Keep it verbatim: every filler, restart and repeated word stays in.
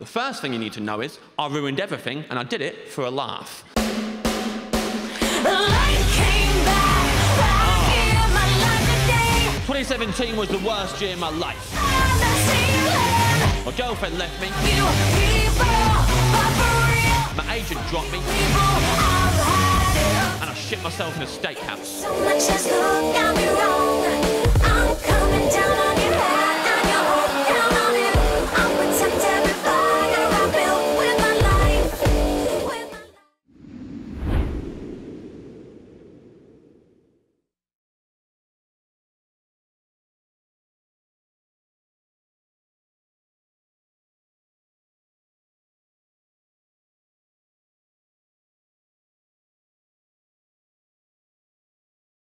The first thing you need to know is I ruined everything, and I did it for a laugh. twenty seventeen was the worst year of my life. My girlfriend left me. My agent dropped me. And I shit myself in a steakhouse.